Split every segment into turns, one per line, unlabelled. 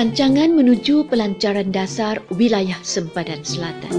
Perancangan menuju pelancaran dasar wilayah Sempadan Selatan.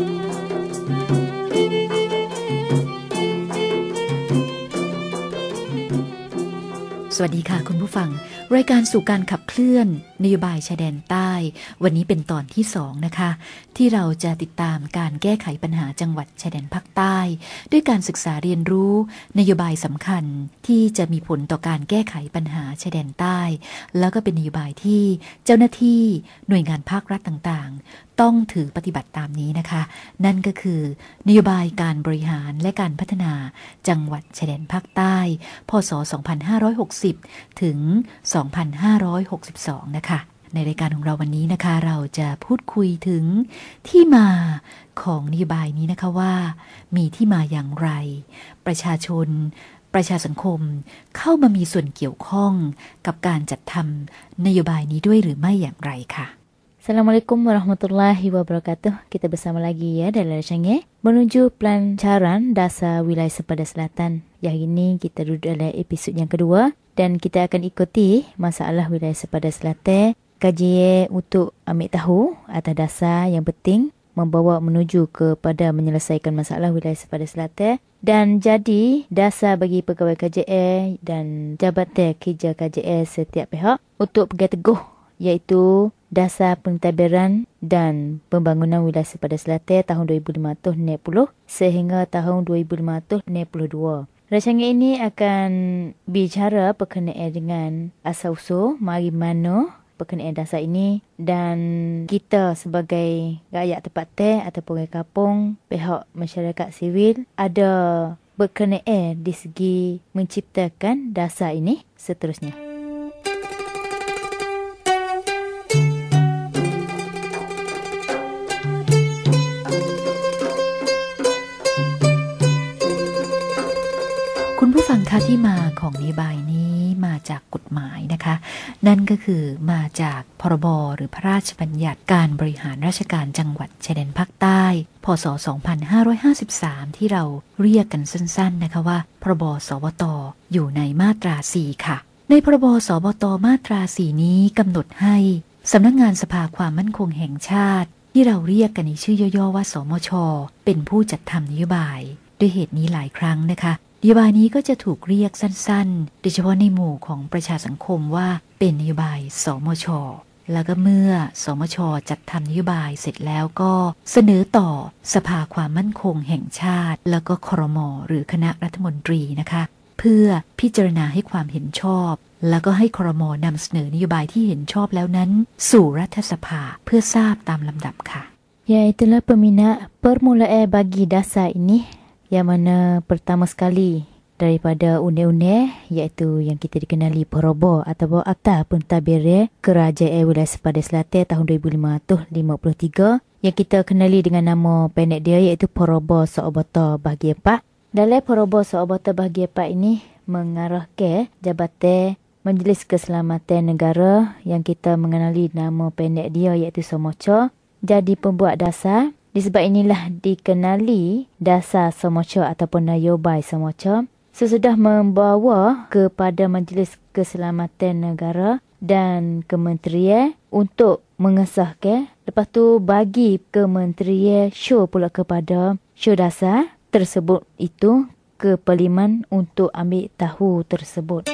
สวัสดีค่ะคุณผู้ฟังรายการสู่การขับเคลื่อนนโยบายชายแดนใต้วันนี้เป็นตอนที่2นะคะที่เราจะติดตามการแก้ไขปัญหาจังหวัดชายแดนภาคใต้ด้วยการศึกษาเรียนรู้นโยบายสำคัญที่จะมีผลต่อการแก้ไขปัญหาชายแดนใต้แล้วก็เป็นนโยบายที่เจ้าหน้าที่หน่วยงานภาครัฐต่างๆต้องถือปฏิบัติตามนี้นะคะนั่นก็คือนโยบายการบริหารและการพัฒนาจังหวัดชายแดนภาคใต้พ.ศ. 2560 ถึง 2562 นะคะในรายการของเราวันนี้นะคะเราจะพูดคุยถึงที่มาของนโยบายนี้นะคะว่ามีที่มาอย่างไรประชาชนประชาสังคมเข้ามามีส่วนเกี่ยวข้องกับการจัดทำนโยบายนี้ด้วยหรือไม่อย่างไรค่ะ
Assalamualaikum warahmatullahi wabarakatuh. Kita bersama lagi ya dalam rancangan menuju pelancaran dasar wilayah Sempadan Selatan. Yang ini kita duduk dalam episod yang kedua dan kita akan ikuti masalah wilayah Sempadan Selatan. Kajian untuk ambil tahu atas dasar yang penting membawa menuju kepada menyelesaikan masalah wilayah Sempadan Selatan dan jadi dasar bagi pegawai KJL dan jabatan kerja KJL setiap pihak untuk pegang teguh iaitu dasar pentadbiran dan pembangunan wilayah Sempadan Selatan tahun 2560 sehingga tahun 2562. Rancangan ini akan bicara berkenaan dengan asal-usul mari mana berkenaan dasar ini dan kita sebagai rakyat tempatan ataupun orang kampung, pihak masyarakat sivil ada berkenaan di segi menciptakan dasar ini seterusnya.
คุณผู้ฟังคะที่มาของนโยบายนี้มาจากกฎหมายนะคะนั่นก็คือมาจากพรบหรือพระราชบัญญัติการบริหารราชการจังหวัดชายแดนภาคใต้พ.ศ. 2553ที่เราเรียกกันสั้นๆนะคะว่าพรบสวต.อยู่ในมาตรา 4 ค่ะในพรบสวต.มาตรา 4 นี้กำหนดให้สำนักงานสภาความมั่นคงแห่งชาติที่เราเรียกกันในชื่อย่อๆว่าสมช.เป็นผู้จัดทำนโยบายด้วยเหตุนี้หลายครั้งนะคะนโยบายนี้ก็จะถูกเรียกสั้นๆโดยเฉพาะในหมู่ของประชาสังคมว่าเป็นนโยบายสมช.แล้วก็เมื่อสมช.จัดทำนโยบายเสร็จแล้วก็เสนอต่อสภาความมั่นคงแห่งชาติแล้วก็ครม.หรือคณะรัฐมนตรีนะคะเพื่อพิจารณาให้ความเห็นชอบแล้วก็ให้ครม.นำเสนอนโยบายที่เห็นชอบแล้วนั้นสู่รัฐสภาเพื่อทราบตามลำดับค่ะ
Ya itulah peminat permulaan bagi dasar ini yang mana pertama sekali daripada undang-undang iaitu yang kita dikenali Porobo atau Akta Pentadbiran Kerajaan Wilayah Sempadan Selatan tahun 2553 yang kita kenali dengan nama pendek dia iaitu Porobo Sawabata Bahagian 4. Dalam Porobo Sawabata Bahagian 4 ini mengarahkan Jabatan Majlis Keselamatan Negara yang kita mengenali nama pendek dia iaitu SOMOCA jadi pembuat dasar. Disebab inilah dikenali dasar SOMOCA ataupun nyobai SOMOCA sesudah membawa kepada Majlis Keselamatan Negara dan Kementerian untuk mengesahkan. Lepas tu bagi Kementerian show pula kepada show dasar tersebut itu ke Parlimen untuk ambil tahu tersebut.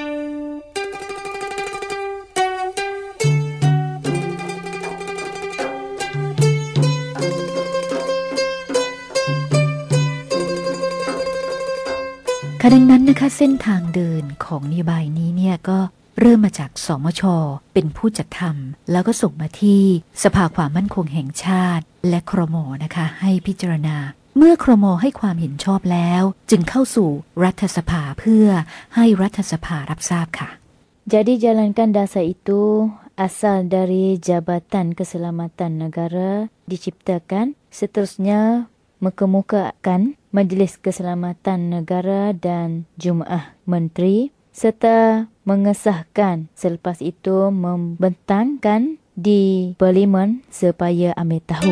ดังนั้นนะคะเส้นทางเดินของนโยบายนี้เนี่ยก็เริ่มมาจากสมช.เป็นผู้จัดทำแล้วก็ส่งมาที่สภาความมั่นคงแห่งชาติและครม.นะคะให้พิจารณาเมื่อครม.ให้ความเห็นชอบแล้วจึงเข้าสู่รัฐสภาเพื่อให้รัฐสภารับทราบค่ะ
Jadi jalankan dasar itu asal dari Jabatan Keselamatan Negara diciptakan seterusnya mengemukakan Majlis Keselamatan Negara dan Jum'ah Menteri serta mengesahkan selepas itu membentangkan di Parlimen supaya ambil tahu.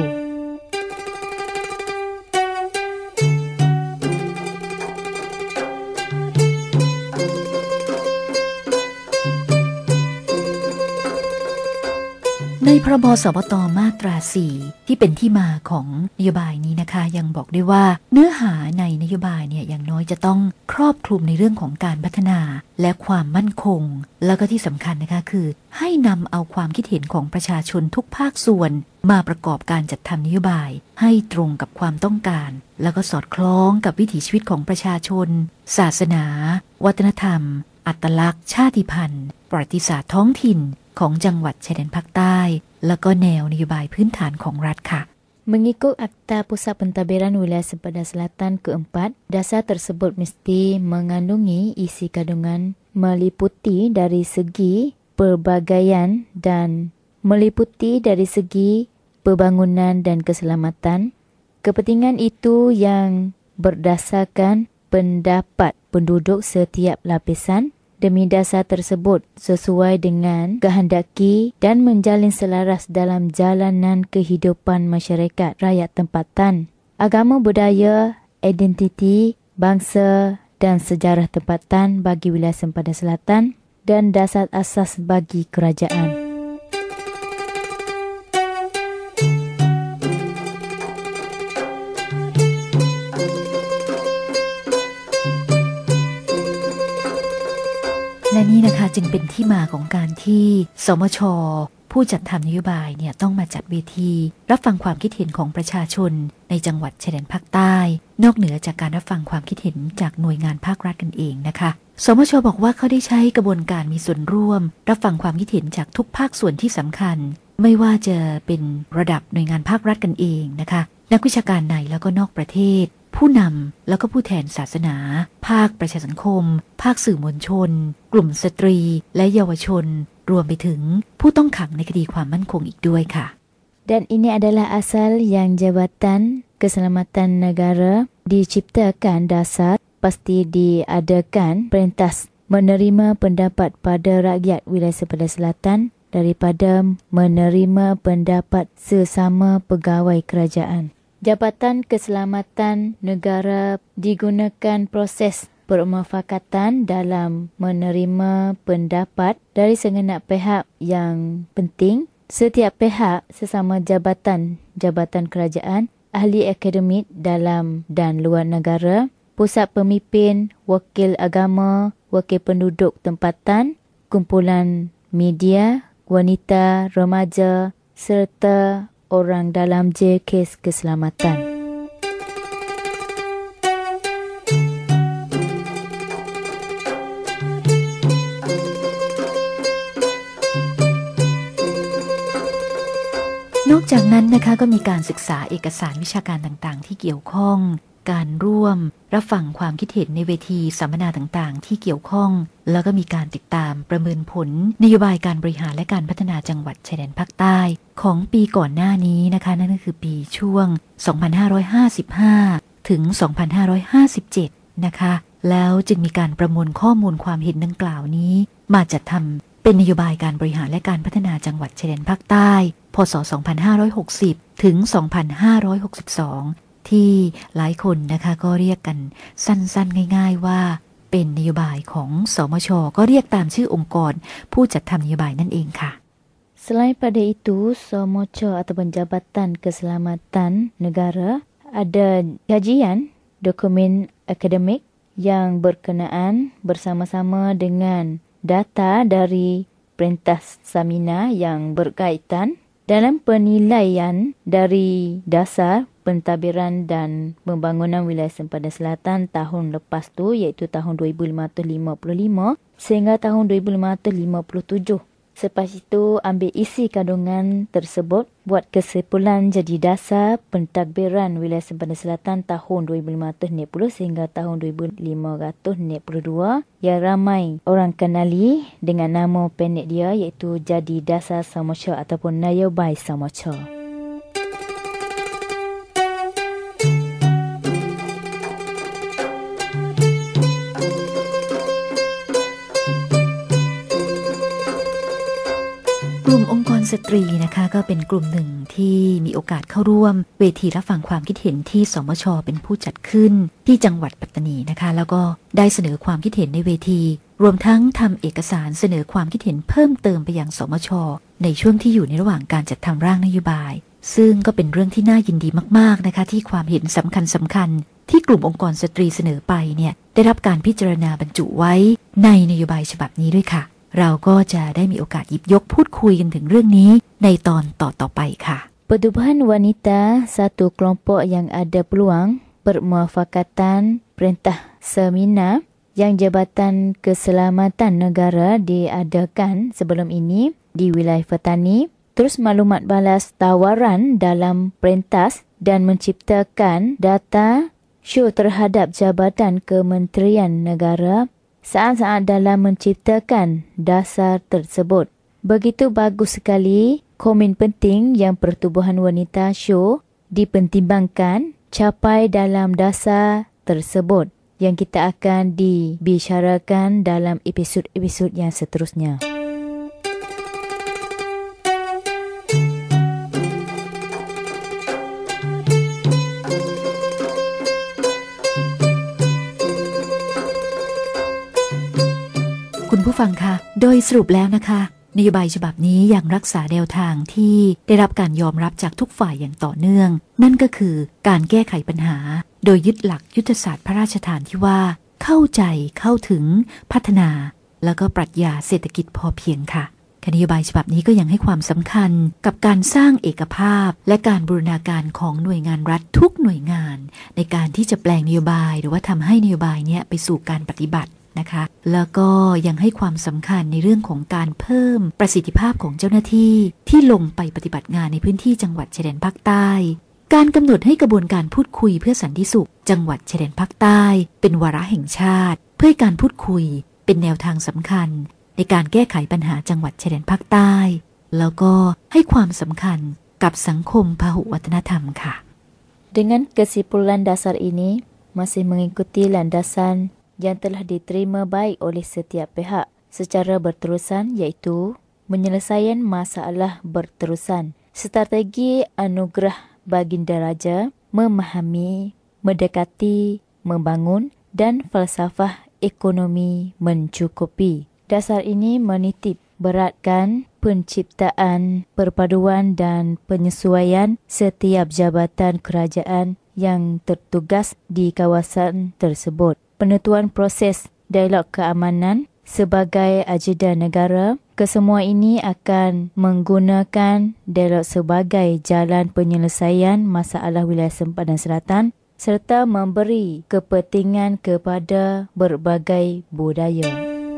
ในพรบสบตมาตรา 4 ที่เป็นที่มาของนโยบายนี้นะคะยังบอกด้วยว่าเนื้อหาในนโยบายเนี่ยอย่างน้อยจะต้องครอบคลุมในเรื่องของการพัฒนาและความมั่นคงแล้วก็ที่สำคัญนะคะคือให้นำเอาความคิดเห็นของประชาชนทุกภาคส่วนมาประกอบการจัดทำนโยบายให้ตรงกับความต้องการแล้วก็สอดคล้องกับวิถีชีวิตของประชาชนศาสนาวัฒนธรรมอัตลักษณ์ชาติพันธุ์ประวัติศาสตร์ท้องถิ่นของจังหวัดชายแดนภาคใต้แล้วก็แนวนโยบายพื้นฐานของรัฐค่ะ
Mengikut Akta Pusat Pentadbiran Wilayah Sempadan Selatan keempat, dasar tersebut mesti mengandungi isi kandungan meliputi dari segi pelbagaian dan meliputi dari segi pembangunan dan keselamatan. Kepentingan itu yang berdasarkan pendapat penduduk setiap lapisan. Demi dasar tersebut sesuai dengan kehendaki dan menjalin selaras dalam jalanan kehidupan masyarakat rakyat tempatan. Agama, budaya, identiti, bangsa dan sejarah tempatan bagi wilayah Sempadan Selatan dan dasar asas bagi kerajaan.
และนี่นะคะจึงเป็นที่มาของการที่สมช.ผู้จัดทำนโยบายเนี่ยต้องมาจัดเวทีรับฟังความคิดเห็นของประชาชนในจังหวัดชายแดนภาคใต้นอกเหนือจากการรับฟังความคิดเห็นจากหน่วยงานภาครัฐกันเองนะคะสมช.บอกว่าเขาได้ใช้กระบวนการมีส่วนร่วมรับฟังความคิดเห็นจากทุกภาคส่วนที่สำคัญไม่ว่าจะเป็นระดับหน่วยงานภาครัฐกันเองนะคะนักวิชาการในแล้วก็นอกประเทศผู้นำแล้วก็ผู้แทนศาสนาภาคประชาสังคมภาคสื่อมวลชนกลุ่มสตรีและเยาวชนรวมไปถึงผู้ต้องขังในคดีความมั่นคงอีกด้วยค่ะ
Dan ini adalah asal yang Jabatan Keselamatan Negara diciptakan dasar pasti diadakan pentas menerima pendapat pada rakyat wilayah Sempadan Selatan daripada menerima pendapat sesama pegawai kerajaan. Jabatan Keselamatan Negara digunakan proses permufakatan dalam menerima pendapat dari segenap pihak yang penting. Setiap pihak sesama jabatan kerajaan, ahli akademik dalam dan luar negara, pusat pemimpin, wakil agama, wakil penduduk tempatan, kumpulan media, wanita, remaja serta orang dalam kes keselamatan.
นอกจากนั้นนะคะก็มีการศึกษาเอกสารวิชาการต่างๆที่เกี่ยวข้องการร่วมรับฟังความคิดเห็นในเวทีสัมมนาต่างๆที่เกี่ยวข้องแล้วก็มีการติดตามประเมินผลนโยบายการบริหารและการพัฒนาจังหวัดชายแดนภาคใต้ของปีก่อนหน้านี้นะคะนั่นก็คือปีช่วง 2555 ถึง 2557 นะคะแล้วจึงมีการประมวลข้อมูลความเห็นดังกล่าวนี้มาจัดทำเป็นนโยบายการบริหารและการพัฒนาจังหวัดชายแดนภาคใต้พ.ศ. 2560 ถึง 2562 ที่หลายคนนะคะก็เรียกกันสั้นๆง่ายๆว่าเป็นนโยบายของสมช.ก็เรียกตามชื่อองค์กรผู้จัดทำนโยบายนั่นเองค่ะ
Selain pada itu, SOMOCHO ataupun Jabatan Keselamatan Negara ada kajian dokumen akademik yang berkenaan bersama-sama dengan data dari pentas samina yang berkaitan dalam penilaian dari dasar pentadbiran dan pembangunan wilayah Sempadan Selatan tahun lepas tu iaitu tahun 2555 sehingga tahun 2557. Selepas itu ambil isi kandungan tersebut buat kesimpulan jadi dasar pentadbiran wilayah Sempadan Selatan tahun 2560 sehingga tahun 2562 yang ramai orang kenali dengan nama pendek dia iaitu jadi dasar SOMOCHO ataupun Nayobay SOMOCHO.
Ongkon Stri นะคะก็เป็นกลุ่มหนึ่งที่มีโอกาสเข้าร่วมเวทีรับฟังความคิดเห็นที่สมช.เป็นผู้จัดขึ้นที่จังหวัดปัตตานีนะคะแล้วก็ได้เสนอความคิดเห็นในเวทีรวมทั้งทำเอกสารเสนอความคิดเห็นเพิ่มเติมไปยังสมช. ในช่วงที่อยู่ในระหว่างการจัดทำร่างนโยบายซึ่งก็เป็นเรื่องที่น่ายินดีมากๆนะคะที่ความเห็นสำคัญที่กลุ่มองค์กรสตรีเสนอไปเนี่ยได้รับการพิจารณาบรรจุไว้ในนโยบายฉบับนี้ด้วยค่ะเราก็จะได้มีโอกาสหยิบยกพูดคุยกันถึงเรื่องนี้ในตอนต่อไปค่ะ
Pertubuhan wanita satu kelompok yang ada peluang permuafakatan perintah seminar yang Jabatan Keselamatan Negara diadakan sebelum ini di wilayah Fatani. Terus maklumat balas tawaran dalam pentas dan menciptakan data show terhadap Jabatan Kementerian Negara saat-saat dalam menciptakan dasar tersebut. Begitu bagus sekali komen penting yang Pertubuhan Wanita show dipertimbangkan capai dalam dasar tersebut yang kita akan dibicarakan dalam episod-episod yang seterusnya.
คุณผู้ฟังคะโดยสรุปแล้วนะคะนโยบายฉบับนี้ยังรักษาแนวทางที่ได้รับการยอมรับจากทุกฝ่ายอย่างต่อเนื่องนั่นก็คือการแก้ไขปัญหาโดยยึดหลักยุทธศาสตร์พระราชทานที่ว่าเข้าใจเข้าถึงพัฒนาแล้วก็ปรัชญาเศรษฐกิจพอเพียงค่ะนโยบายฉบับนี้ก็ยังให้ความสำคัญกับการสร้างเอกภาพและการบูรณาการของหน่วยงานรัฐทุกหน่วยงานในการที่จะแปลงนโยบายหรือว่าทำให้นโยบายนี้ไปสู่การปฏิบัตินะคะแล้วก็ยังให้ความสำคัญในเรื่องของการเพิ่มประสิทธิภาพของเจ้าหน้าที่ที่ลงไปปฏิบัติงานในพื้นที่จังหวัดชายแดนภาคใต้การกำหนดให้กระบวนการพูดคุยเพื่อสันติสุขจังหวัดชายแดนภาคใต้เป็นวาระแห่งชาติเพื่อให้การพูดคุยเป็นแนวทางสำคัญในการแก้ไขปัญหาจังหวัดชายแดนภาคใต้แล้วก็ให้ความสำคัญกับสังคมพหุวัฒนธรรมค่ะ
Dengan kesimpulan dasar ini masih mengikuti landasan yang telah diterima baik oleh setiap pihak secara berterusan iaitu penyelesaian masalah berterusan, strategi anugerah Baginda Raja, memahami, mendekati, membangun dan falsafah ekonomi mencukupi. Dasar ini menitik beratkan penciptaan perpaduan dan penyesuaian setiap jabatan kerajaan yang tertugas di kawasan tersebut. Penentuan proses dialog keamanan sebagai agenda negara, kesemua ini akan menggunakan dialog sebagai jalan penyelesaian masalah wilayah sempadan selatan serta memberi kepentingan kepada berbagai budaya.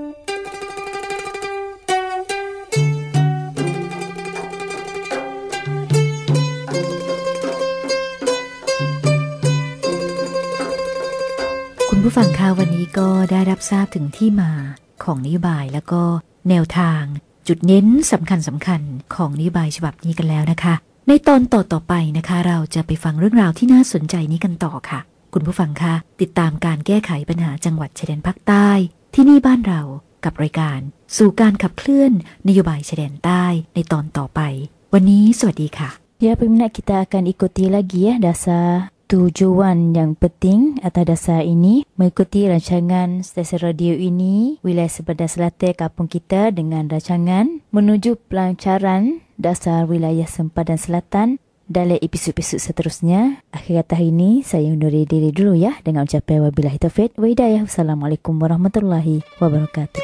คุณผู้ฟังคะวันนี้ก็ได้รับทราบถึงที่มาของนโยบายแล้วก็แนวทางจุดเน้นสำคัญของนโยบายฉบับนี้กันแล้วนะคะในตอนต่อไปนะคะเราจะไปฟังเรื่องราวที่น่าสนใจนี้กันต่อค่ะคุณผู้ฟังคะติดตามการแก้ไขปัญหาจังหวัดชายแดนภาคใต้ที่นี่บ้านเรากับรายการสู่การขับเคลื่อนนโยบายชายแดนใต้ในตอนต่อไปวันนี้สวัสดีค่ะ
Ya, peminat kita akan ikuti lagi ya dasar tujuan yang penting atas dasar ini mengikuti rancangan stesen radio ini wilayah sempadan selatan kampung kita dengan rancangan menuju pelancaran dasar wilayah sempadan selatan dalam episod-episod seterusnya. Akhir kata ini saya undurir diri dulu ya dengan ucapan wabillahi taufiq wa hidayah. Wassalamualaikum warahmatullahi wabarakatuh.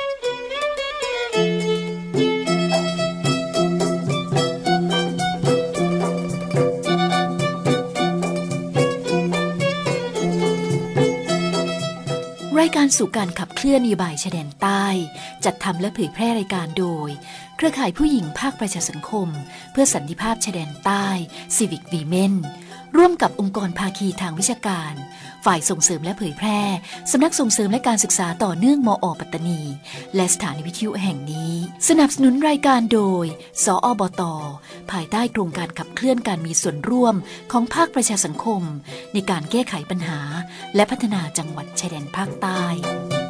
รายการสู่การขับเคลื่อนนโยบายชายแดนใต้จัดทำและเผยแพร่รายการโดยเครือข่ายผู้หญิงภาคประชาสังคมเพื่อสันติภาพชายแดนใต้ Civic Women ร่วมกับองค์กรภาคีทางวิชาการฝ่ายส่งเสริมและเผยแพร่สำนักส่งเสริมและการศึกษาต่อเนื่องมอ.ปัตตานีและสถานีวิทยุแห่งนี้สนับสนุนรายการโดยสอบต.ภายใต้โครงการขับเคลื่อนการมีส่วนร่วมของภาคประชาสังคมในการแก้ไขปัญหาและพัฒนาจังหวัดชายแดนภาคใต้